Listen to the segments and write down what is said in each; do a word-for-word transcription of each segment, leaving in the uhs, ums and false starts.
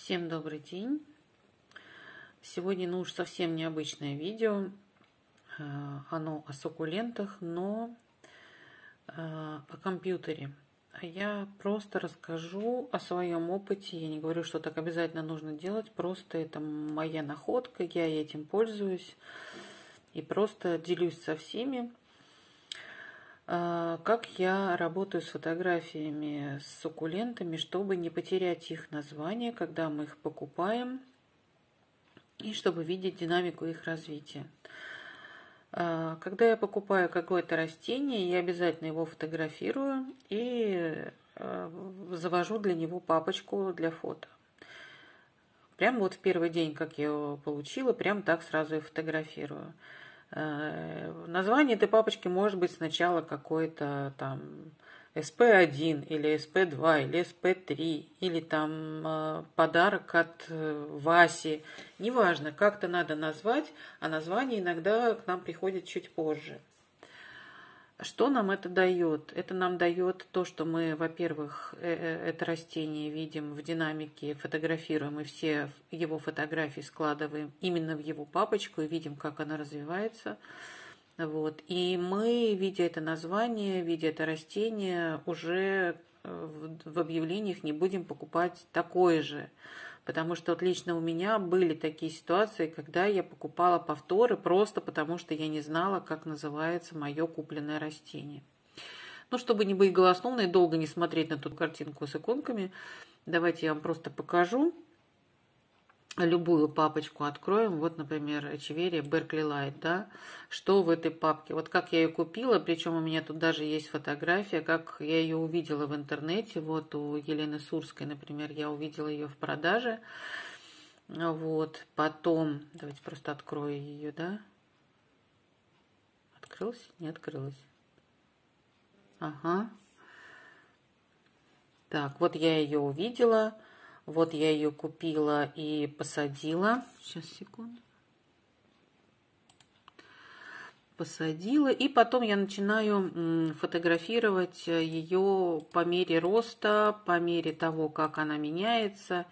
Всем добрый день! Сегодня, ну уж совсем необычное видео. Оно о суккулентах, но о компьютере. Я просто расскажу о своем опыте. Я не говорю, что так обязательно нужно делать. Просто это моя находка, я этим пользуюсь. И просто делюсь со всеми, как я работаю с фотографиями с суккулентами, чтобы не потерять их название, когда мы их покупаем, и чтобы видеть динамику их развития. Когда я покупаю какое-то растение, я обязательно его фотографирую и завожу для него папочку для фото. Прямо вот в первый день, как я его получила, прям так сразу и фотографирую. Название этой папочки может быть сначала какой-то там эс пэ один или эс пэ два или эс пэ три или там подарок от Васи. Неважно, как-то надо назвать, а название иногда к нам приходит чуть позже. Что нам это дает? Это нам дает то, что мы, во-первых, это растение видим в динамике, фотографируем и все его фотографии складываем именно в его папочку и видим, как она развивается. Вот. И мы, видя это название, видя это растение, уже в объявлениях не будем покупать такое же. Потому что вот лично у меня были такие ситуации, когда я покупала повторы просто потому, что я не знала, как называется мое купленное растение. Ну, чтобы не быть голословной и долго не смотреть на ту картинку с иконками, давайте я вам просто покажу. Любую папочку откроем, вот, например, Echeveria Berkeley Light, да, что в этой папке. Вот как я ее купила, причем у меня тут даже есть фотография, как я ее увидела в интернете, вот у Елены Сурской, например, я увидела ее в продаже, вот, потом, давайте просто открою ее, да, открылась, не открылась, ага, так, вот я ее увидела. Вот я ее купила и посадила. Сейчас, секунду. Посадила. И потом я начинаю фотографировать ее по мере роста, по мере того, как она меняется.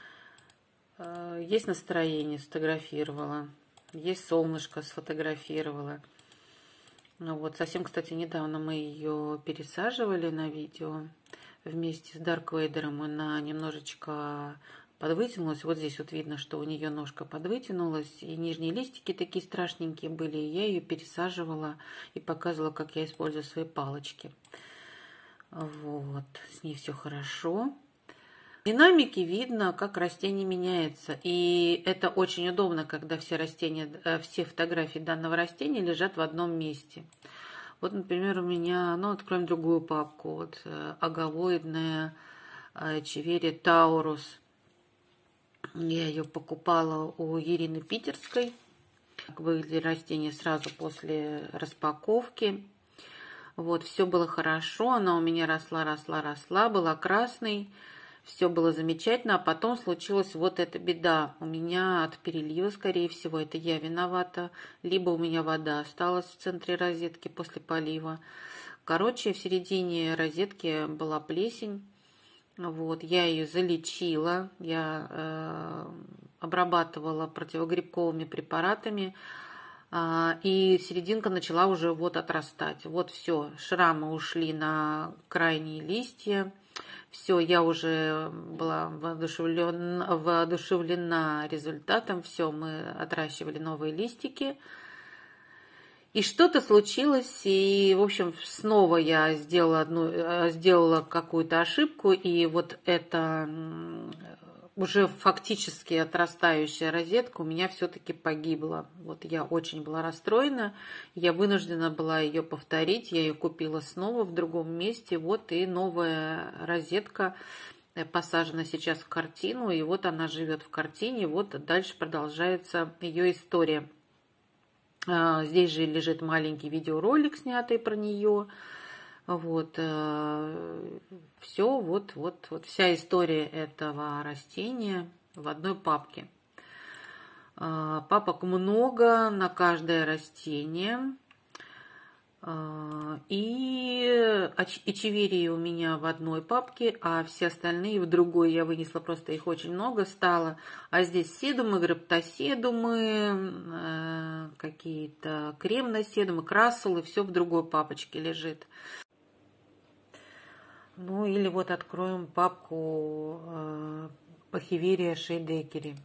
Есть настроение, сфотографировала. Есть солнышко, сфотографировала. Ну вот, совсем, кстати, недавно мы ее пересаживали на видео. Вместе с Дарк Вейдером она немножечко подвытянулась. Вот здесь вот видно, что у нее ножка подвытянулась. И нижние листики такие страшненькие были. И я ее пересаживала и показывала, как я использую свои палочки. Вот. С ней все хорошо. В динамике видно, как растение меняется. И это очень удобно, когда все растения, все фотографии данного растения лежат в одном месте. Вот, например, у меня, ну, откроем другую папку, вот, аговоидная Echeveria Taurus. Я ее покупала у Ирины Питерской. Выглядели растения сразу после распаковки. Вот, все было хорошо, она у меня росла, росла, росла, была красной. Все было замечательно, а потом случилась вот эта беда. У меня от перелива, скорее всего, это я виновата. Либо у меня вода осталась в центре розетки после полива. Короче, в середине розетки была плесень. Вот, я ее залечила. Я э, обрабатывала противогрибковыми препаратами. Э, и серединка начала уже вот отрастать. Вот все, шрамы ушли на крайние листья. Все, я уже была воодушевлена, воодушевлена результатом. Все, мы отращивали новые листики. И что-то случилось, и, в общем, снова я сделала, одну, сделала какую-то ошибку, и вот эта уже фактически отрастающая розетка у меня все-таки погибла. Вот я очень была расстроена, я вынуждена была ее повторить, я ее купила снова в другом месте, вот и новая розетка посажена сейчас в картину, и вот она живет в картине, вот дальше продолжается ее история. Здесь же лежит маленький видеоролик, снятый про нее. Вот, все, вот, вот, вот вся история этого растения в одной папке. Папок много на каждое растение. И эчеверии у меня в одной папке, а все остальные в другой. Я вынесла, просто их очень много стало. А здесь седумы, граптоседумы, какие-то кремноседумы, красулы, все в другой папочке лежит. Ну или вот откроем папку Пахиверия шейдекери.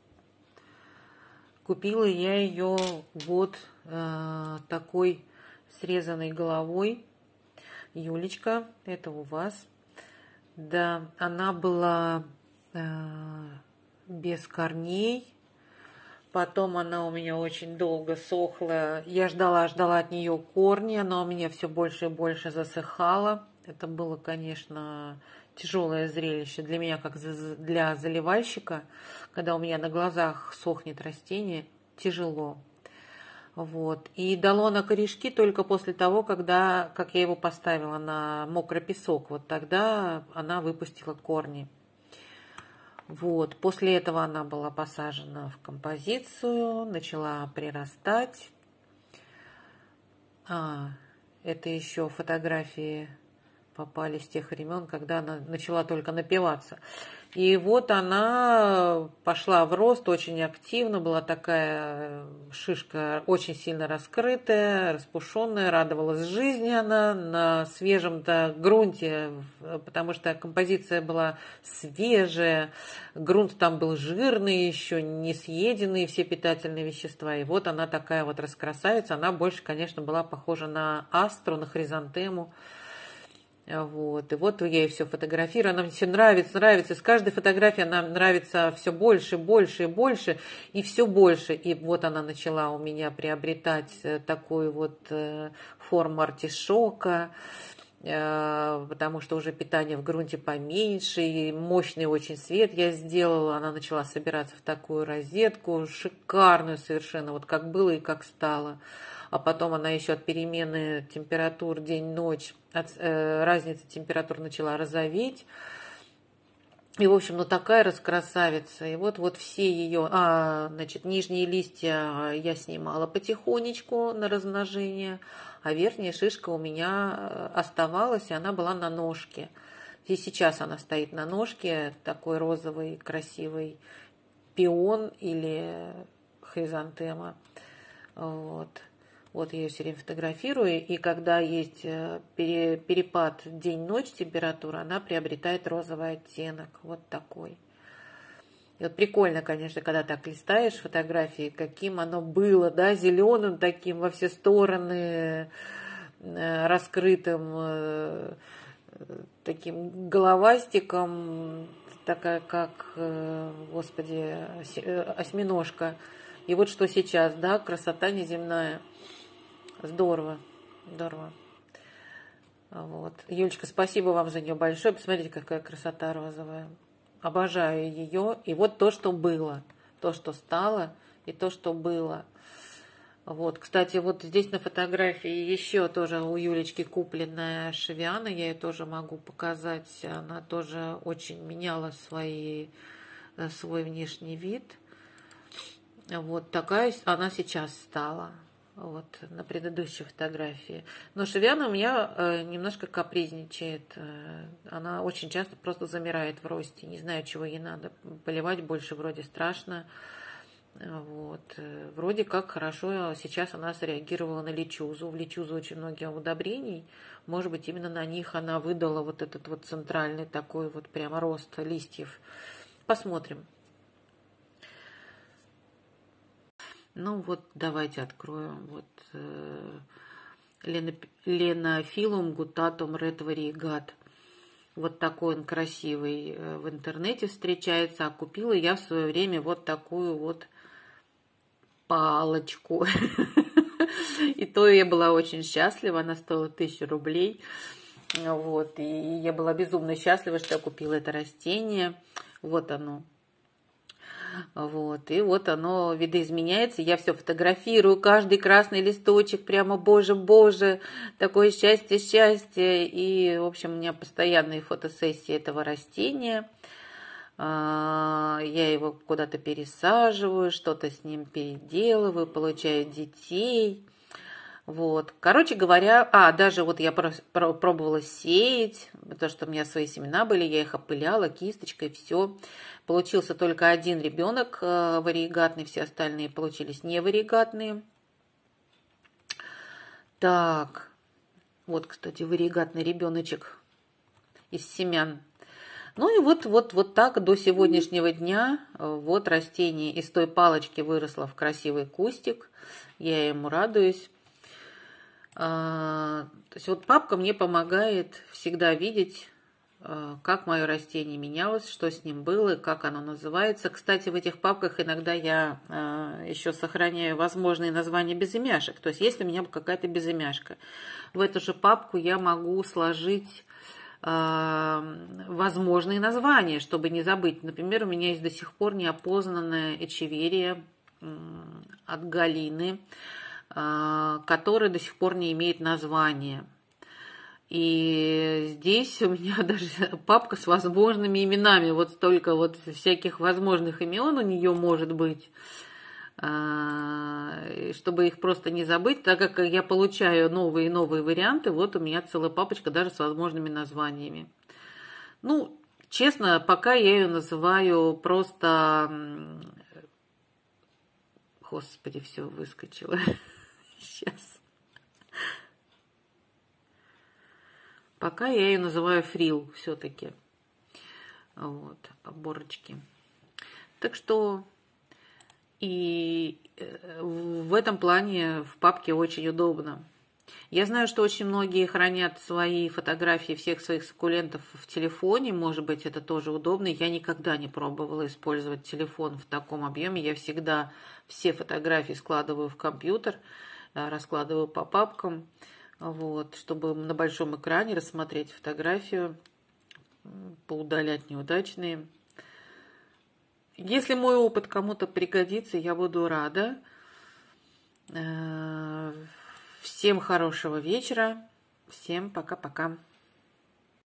Купила я ее вот такой срезанной головой. Юлечка, это у вас. Да, она была э, без корней. Потом она у меня очень долго сохла. Я ждала, ждала от нее корни. Она у меня все больше и больше засыхала. Это было, конечно, тяжелое зрелище для меня, как для заливальщика. Когда у меня на глазах сохнет растение, тяжело. Вот. И дало на корешки только после того, когда, как я его поставила на мокрый песок. Вот тогда она выпустила корни. Вот. После этого она была посажена в композицию, начала прирастать. А, это еще фотографии попали с тех времен, когда она начала только напиваться. И вот она пошла в рост очень активно, была такая шишка очень сильно раскрытая, распушенная, радовалась жизни она на свежем-то грунте, потому что композиция была свежая, грунт там был жирный еще, не съеденные все питательные вещества. И вот она такая вот раскрасавица, она больше, конечно, была похожа на астру, на хризантему. Вот. И вот я ей все фотографирую, она мне все нравится, нравится. С каждой фотографией она нравится все больше, больше и больше, и все больше. И вот она начала у меня приобретать такую вот форму артишока, потому что уже питание в грунте поменьше, и мощный очень свет я сделала. Она начала собираться в такую розетку, шикарную совершенно, вот как было и как стало. А потом она еще от перемены температур день-ночь, от э, разницы температур начала розоветь. И, в общем, ну такая раскрасавица. И вот, вот все ее, а, значит, нижние листья я снимала потихонечку на размножение, а верхняя шишка у меня оставалась, и она была на ножке. И сейчас она стоит на ножке, такой розовый, красивый пион или хризантема. Вот. Вот я ее все время фотографирую, и когда есть перепад день-ночь температуры, она приобретает розовый оттенок, вот такой. И вот прикольно, конечно, когда так листаешь фотографии, каким оно было, да, зеленым таким во все стороны, раскрытым таким головастиком, такая как, господи, осьминожка. И вот что сейчас, да, красота неземная. Здорово, здорово. Вот. Юлечка, спасибо вам за нее большое. Посмотрите, какая красота розовая. Обожаю ее. И вот то, что было. То, что стало, и то, что было. Вот. Кстати, вот здесь на фотографии еще тоже у Юлечки купленная шевиана. Я ее тоже могу показать. Она тоже очень меняла свои, свой внешний вид. Вот такая она сейчас стала. Вот, на предыдущей фотографии. Но шевиана у меня э, немножко капризничает. Она очень часто просто замирает в росте. Не знаю, чего ей надо. Поливать больше вроде страшно. Вот. Вроде как хорошо сейчас она среагировала на лечузу. В лечузу очень много удобрений. Может быть, именно на них она выдала вот этот вот центральный такой вот прямо рост листьев. Посмотрим. Ну вот, давайте откроем. Вот э, Ленофилум гутатум ред вариегат. Вот такой он красивый в интернете встречается. А купила я в свое время вот такую вот палочку. И то я была очень счастлива. Она стоила тысячу рублей. Вот. И я была безумно счастлива, что я купила это растение. Вот оно. Вот, и вот оно видоизменяется. Я все фотографирую, каждый красный листочек, прямо, боже, боже, такое счастье, счастье. И, в общем, у меня постоянные фотосессии этого растения. Я его куда-то пересаживаю, что-то с ним переделываю, получаю детей. Вот, короче говоря, а, даже вот я пробовала сеять, потому что у меня свои семена были, я их опыляла кисточкой, все. Получился только один ребенок вариегатный, все остальные получились невариегатные. Так, вот, кстати, вариегатный ребеночек из семян. Ну и вот, вот, вот так до сегодняшнего дня вот растение из той палочки выросло в красивый кустик. Я ему радуюсь. То есть вот папка мне помогает всегда видеть, как мое растение менялось, что с ним было, как оно называется. Кстати, в этих папках иногда я еще сохраняю возможные названия безымяшек. То есть если у меня какая-то безымяшка, в эту же папку я могу сложить возможные названия, чтобы не забыть. Например, у меня есть до сих пор неопознанная эчеверия от Галины, которая до сих пор не имеет названия. И здесь у меня даже папка с возможными именами. Вот столько вот всяких возможных имен у нее может быть, чтобы их просто не забыть, так как я получаю новые и новые варианты. Вот у меня целая папочка даже с возможными названиями. Ну, честно, пока я ее называю просто... Господи, все выскочило. Сейчас. Пока я ее называю фрил все-таки. Вот, оборочки. Так что и в этом плане в папке очень удобно. Я знаю, что очень многие хранят свои фотографии всех своих суккулентов в телефоне. Может быть, это тоже удобно. Я никогда не пробовала использовать телефон в таком объеме. Я всегда все фотографии складываю в компьютер, раскладываю по папкам, вот, чтобы на большом экране рассмотреть фотографию, поудалять неудачные. Если мой опыт кому-то пригодится, я буду рада. Всем хорошего вечера. Всем пока-пока.